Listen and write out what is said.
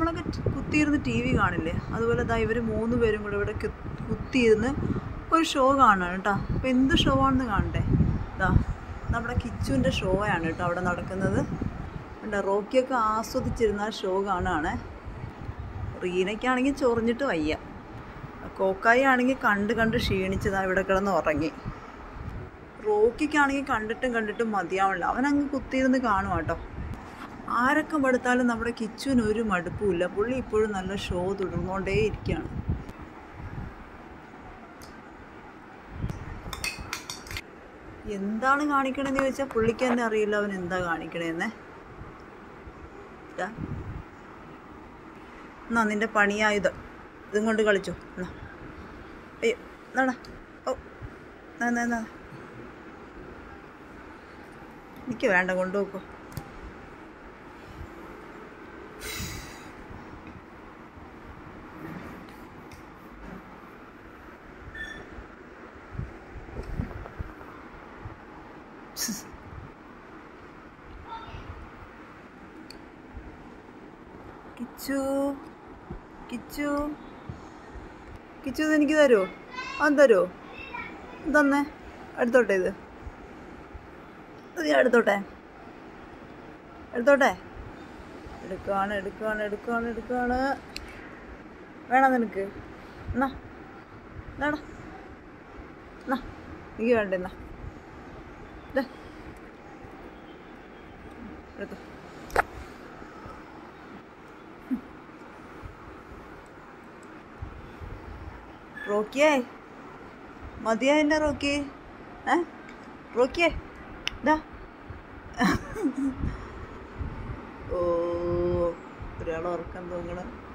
നമ്മളൊക്കെ കുത്തിയിരുന്ന് T V കാണില്ലേ, അതുപോലെ ഇതാ ഇവർ 3 പേരും കൂടെ ഇവിടെ കുത്തിയിരുന്ന് ഒരു ഷോ കാണുകയാണ് കേട്ടോ. അപ്പോൾ എന്ത് ഷോ ആണെന്ന് കാണണ്ടേ? ഇതാ നമ്മുടെ കിച്ചുവിൻ്റെ ഷോ ആണ് കേട്ടോ അവിടെ നടക്കുന്നത്. ഉണ്ട് റോക്കിയൊക്കെ ആസ്വദിച്ചിരുന്ന ഷോ കാണുകയാണ്. റീനയ്ക്കാണെങ്കിൽ ചൊറിഞ്ഞിട്ട് വയ്യ. കോക്കായി ആണെങ്കിൽ കണ്ട് ക്ഷീണിച്ചതാ ഇവിടെ കിടന്ന് ഉറങ്ങി. റോക്കിക്കാണെങ്കിൽ കണ്ടിട്ടും മതിയാവണില്ല. അവനങ്ങ് കുത്തിയിരുന്ന് കാണും കേട്ടോ. ആരൊക്കെ മടുത്താലും നമ്മുടെ കിച്ചുവിന് ഒരു മടുപ്പുമില്ല. പുള്ളി ഇപ്പോഴും നല്ല ഷോ തുടർന്നുകൊണ്ടേ ഇരിക്കുകയാണ്. എന്താണ് കാണിക്കണമെന്ന് ചോദിച്ചാൽ പുള്ളിക്ക് തന്നെ അറിയില്ല അവൻ എന്താ കാണിക്കണേന്ന്. എന്നാ നിൻ്റെ പണിയായുധം ഇതും കൊണ്ട് കളിച്ചോ. എന്നാ അയ്യോ എന്നാടാ. ഓ എന്നാ എനിക്ക് വേണ്ട, കൊണ്ടുപോക്കോ. കിച്ചു കിച്ചു കിച്ചു ഇത് എനിക്ക് തരുമോ? അത് തരുമോ? തന്നെ എടുത്തോട്ടെ. ഇത് ഞാൻ എടുത്തോട്ടെ. എടുക്കുകയാണ്. വേണം നിനക്ക്? എന്നാ എന്നാടാ, എന്നാ എനിക്ക് വേണ്ട. എന്നാ എടുത്തോ. റോക്കിയേ മതിയാ എൻ്റെ റോക്കി? റോക്കിയേ ഇതാ. ഓ ഒരാൾ ഉറക്കം തോന്നണം.